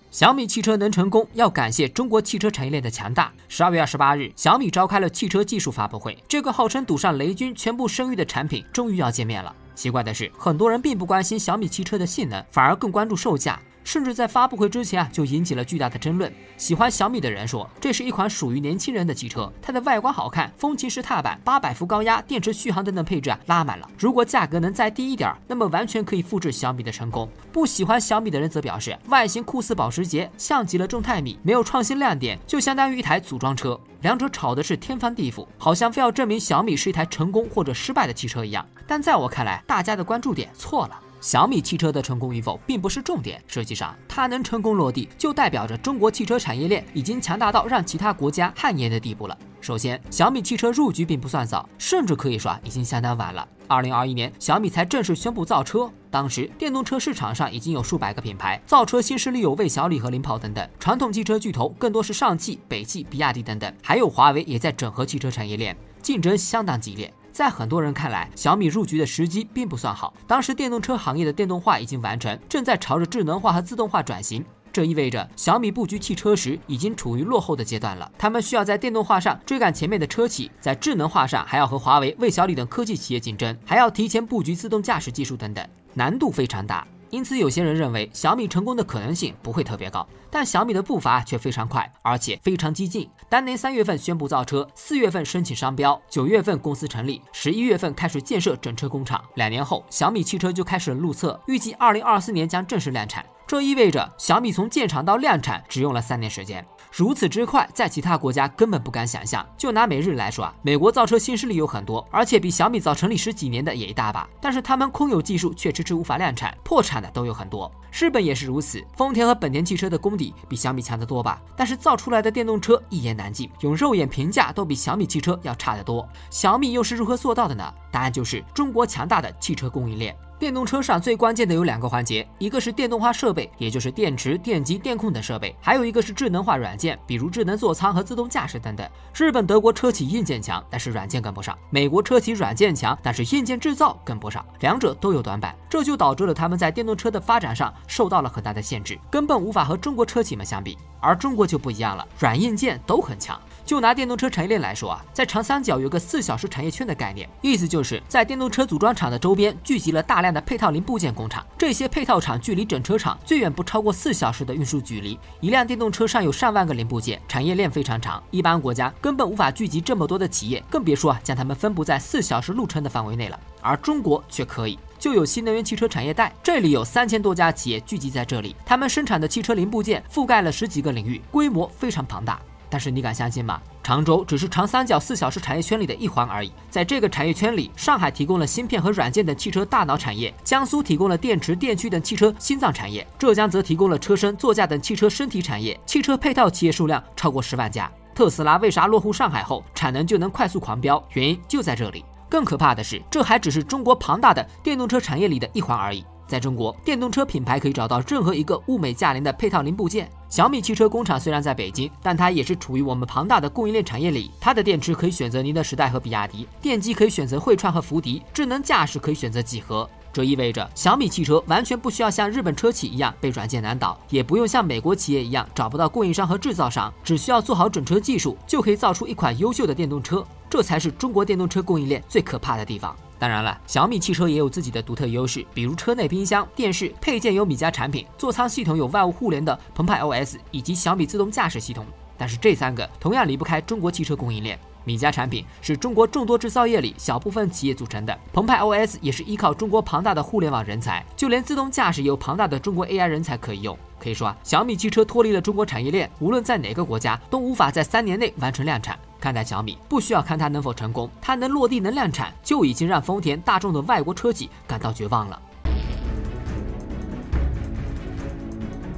小米汽车能成功，要感谢中国汽车产业链的强大。12月28日，小米召开了汽车技术发布会，这个号称赌上雷军全部声誉的产品终于要见面了。奇怪的是，很多人并不关心小米汽车的性能，反而更关注售价。甚至在发布会之前就引起了巨大的争论。喜欢小米的人说，这是一款属于年轻人的汽车，它的外观好看，风琴式踏板，800伏高压，电池续航等等配置拉满了。如果价格能再低一点，那么完全可以复制小米的成功。不喜欢小米的人则表示，外形酷似保时捷，像极了众泰米，没有创新亮点，就相当于一台组装车。两者吵的是天翻地覆，好像非要证明小米是一台成功或者失败的汽车一样。但在我看来，大家的关注点错了。小米汽车的成功与否并不是重点，实际上它能成功落地，就代表着中国汽车产业链已经强大到让其他国家汗颜的地步了。首先，小米汽车入局并不算早，甚至可以说已经相当晚了。2021年，小米才正式宣布造车，当时电动车市场上已经有数百个品牌，造车新势力有魏小李和领跑等等，传统汽车巨头更多是上汽、北汽、比亚迪等等，还有华为也在整合汽车产业链，竞争相当激烈。在很多人看来，小米入局的时机并不算好。当时电动车行业的电动化已经完成，正在朝着智能化和自动化转型。这意味着小米布局汽车时已经处于落后的阶段了。他们需要在电动化上追赶前面的车企，在智能化上还要和华为、魏小李等科技企业竞争，还要提前布局自动驾驶技术等等，难度非常大。因此，有些人认为小米成功的可能性不会特别高，但小米的步伐却非常快，而且非常激进。当年3月份宣布造车，4月份申请商标，9月份公司成立，11月份开始建设整车工厂。2年后，小米汽车就开始了路测，预计2024年将正式量产。这意味着小米从建厂到量产只用了3年时间。如此之快，在其他国家根本不敢想象。就拿美日来说美国造车新势力有很多，而且比小米早成立10几年的也一大把，但是他们空有技术却迟迟无法量产，破产的都有很多。日本也是如此，丰田和本田汽车的功底比小米强得多吧，但是造出来的电动车一言难尽，用肉眼评价都比小米汽车要差得多。小米又是如何做到的呢？答案就是中国强大的汽车供应链。电动车上最关键的有2个环节，一个是电动化设备，也就是电池、电机、电控等设备，还有一个是智能化软件，比如智能座舱和自动驾驶等等。日本、德国车企硬件强，但是软件跟不上；美国车企软件强，但是硬件制造跟不上，两者都有短板，这就导致了他们在电动车的发展上受到了很大的限制，根本无法和中国车企们相比。而中国就不一样了，软硬件都很强。就拿电动车产业链来说在长三角有个4小时产业圈的概念，意思就是在电动车组装厂的周边聚集了大量的配套零部件工厂，这些配套厂距离整车厂最远不超过4小时的运输距离。一辆电动车上有上万个零部件，产业链非常长，一般国家根本无法聚集这么多的企业，更别说将它们分布在4小时路程的范围内了。而中国却可以。就有新能源汽车产业带，这里有3000多家企业聚集在这里，他们生产的汽车零部件覆盖了10几个领域，规模非常庞大。但是你敢相信吗？常州只是长三角4小时产业圈里的一环而已。在这个产业圈里，上海提供了芯片和软件等汽车大脑产业，江苏提供了电池、电驱等汽车心脏产业，浙江则提供了车身、座驾等汽车身体产业，汽车配套企业数量超过10万家。特斯拉为啥落户上海后产能就能快速狂飙？原因就在这里。更可怕的是，这还只是中国庞大的电动车产业里的一环而已。在中国，电动车品牌可以找到任何一个物美价廉的配套零部件。小米汽车工厂虽然在北京，但它也是处于我们庞大的供应链产业里。它的电池可以选择宁德时代和比亚迪，电机可以选择汇创和福迪，智能驾驶可以选择几何。这意味着小米汽车完全不需要像日本车企一样被软件难倒，也不用像美国企业一样找不到供应商和制造商，只需要做好整车技术，就可以造出一款优秀的电动车。这才是中国电动车供应链最可怕的地方。当然了，小米汽车也有自己的独特优势，比如车内冰箱、电视配件有米家产品，座舱系统有万物互联的澎湃 OS 以及小米自动驾驶系统。但是这3个同样离不开中国汽车供应链。米家产品是中国众多制造业里小部分企业组成的，澎湃 OS 也是依靠中国庞大的互联网人才，就连自动驾驶也有庞大的中国 AI 人才可以用。可以说小米汽车脱离了中国产业链，无论在哪个国家都无法在3年内完成量产。看待小米，不需要看它能否成功，它能落地能量产，就已经让丰田、大众的外国车企感到绝望了。